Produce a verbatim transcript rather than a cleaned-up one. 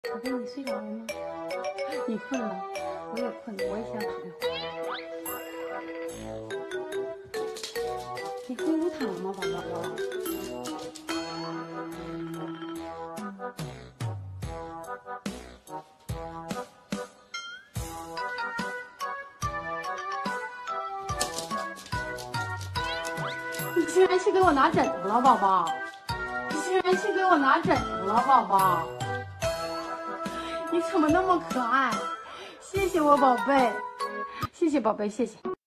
宝贝，你睡着了吗？你困了，我也困了，我也想躺一会儿。你回屋躺了吗，宝宝？你竟然去给我拿枕头了，宝宝！你竟然去给我拿枕头了，宝宝！你怎么那么可爱？谢谢我宝贝，谢谢宝贝，谢谢。